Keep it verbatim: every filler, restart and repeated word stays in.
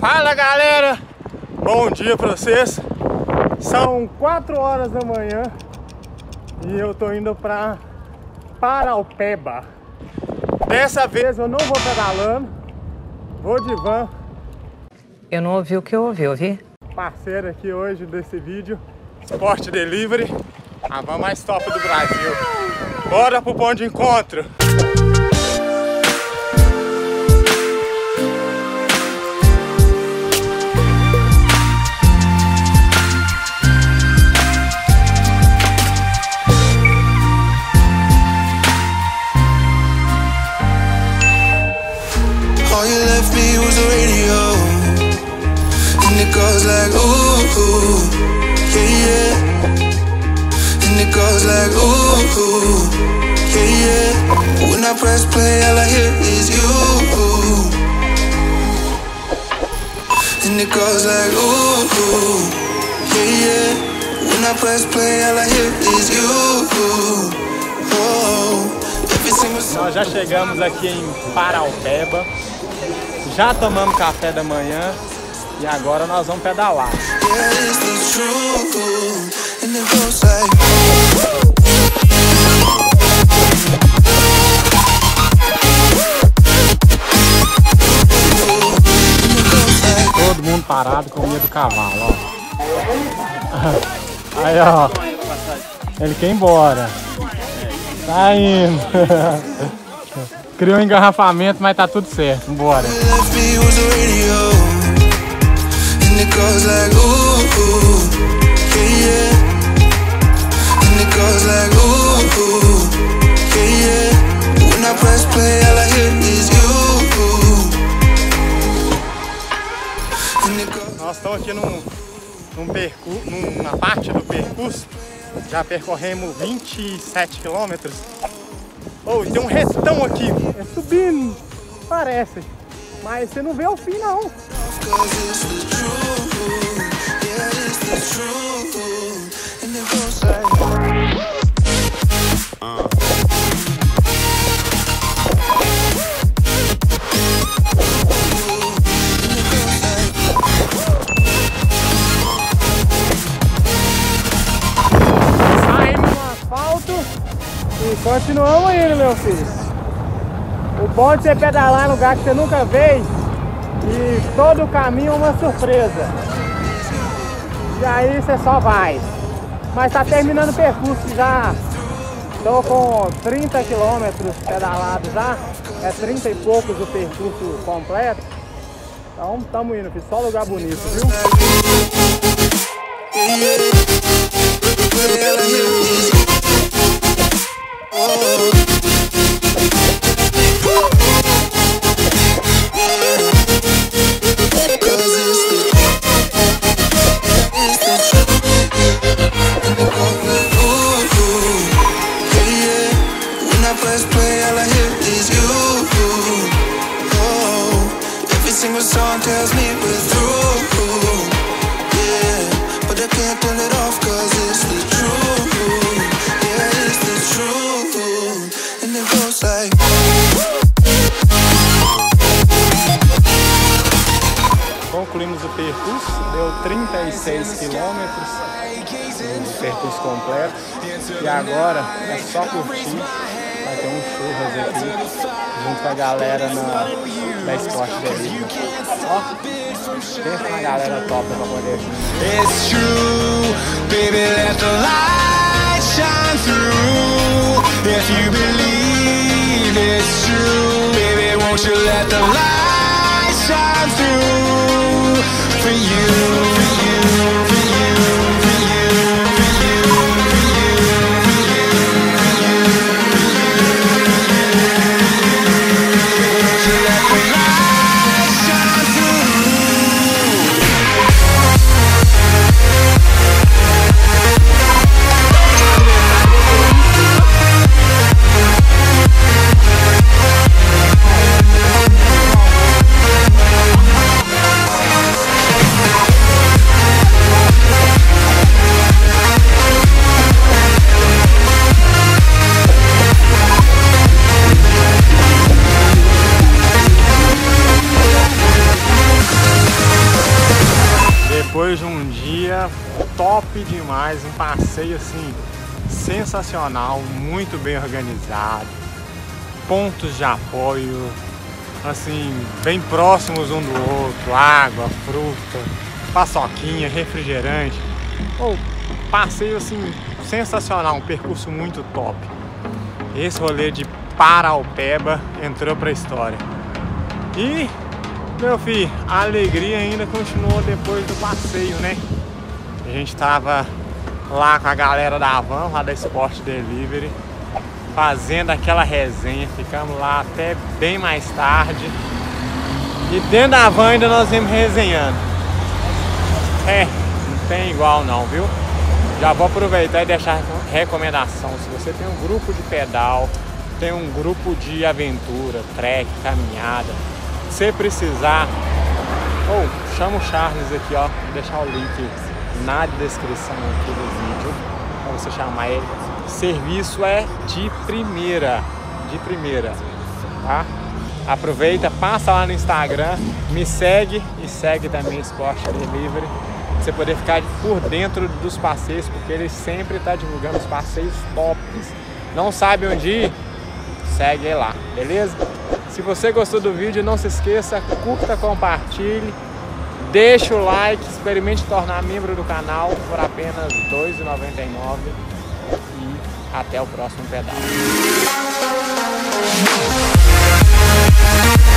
Fala galera, bom dia pra vocês. São quatro horas da manhã e eu tô indo pra Paraupeba. Dessa vez eu não vou pedalando, vou de van. Eu não ouvi o que eu ouvi, ouvi? Parceiro aqui hoje desse vídeo, Sport Delivery, a van mais top do Brasil. Bora pro ponto de encontro. All you left me was a radio, and it goes like ooh, ooh, yeah, yeah. And it goes like ooh, ooh, yeah, yeah. When I press play, all I hear is you. And it goes like ooh, ooh, yeah, yeah. When I press play, all I hear is you. Oh, every single song. Nós já chegamos aqui em Paraupeba. Já tomamos café da manhã e agora nós vamos pedalar. Todo mundo parado com medo do cavalo, ó. Aí, ó. Ele quer ir embora. Tá indo. Criou um engarrafamento, mas tá tudo certo. Vambora. Nós estamos aqui num, num percurso, numa parte do percurso. Já percorremos vinte e sete quilômetros. Oh, tem um retão aqui, é subindo, parece, mas você não vê o fim não. Saímos no asfalto e continuamos indo, meu filho. O bom de você pedalar em lugar que você nunca veio e todo o caminho é uma surpresa. E aí você só vai. Mas tá terminando o percurso já. Tô com trinta quilômetros pedalados já. É trinta e poucos o percurso completo. Então estamos indo, filho. Só lugar bonito, viu? Concluímos o percurso, deu trinta e seis quilômetros, o percurso completo, e agora é só curtir. Vai ter um churras aqui, junto com a galera na, da Sport Delivery. Ó, pensa na galera top pra poder vir. It's true, baby, let the light shine through. If you believe it's true, baby, won't you let the light shine through for you, for you, for you, for you, for you, for you, for you, for you, won't you let the light shine through. Depois de um dia top demais, um passeio assim sensacional, muito bem organizado, pontos de apoio assim bem próximos um do outro, água, fruta, paçoquinha, refrigerante. Oh, passeio assim sensacional, um percurso muito top. Esse rolê de Paraupeba entrou pra história. E, meu filho, a alegria ainda continuou depois do passeio, né? A gente tava lá com a galera da van, lá da Sport Delivery, fazendo aquela resenha. Ficamos lá até bem mais tarde. E dentro da van ainda nós vimos resenhando. É, não tem igual não, viu? Já vou aproveitar e deixar recomendação. Se você tem um grupo de pedal, tem um grupo de aventura, trek, caminhada, se precisar, ou oh, chama o Charles aqui, ó, vou deixar o link na descrição aqui do vídeo para você chamar ele. Serviço é de primeira, de primeira, tá? Aproveita, passa lá no Instagram, me segue e segue também Sport Delivery, pra você poder ficar por dentro dos passeios, porque ele sempre está divulgando os passeios tops. Não sabe onde ir? Segue aí lá, beleza? Se você gostou do vídeo, não se esqueça, curta, compartilhe, deixa o like, experimente tornar membro do canal por apenas dois reais e noventa e nove centavos e até o próximo pedal.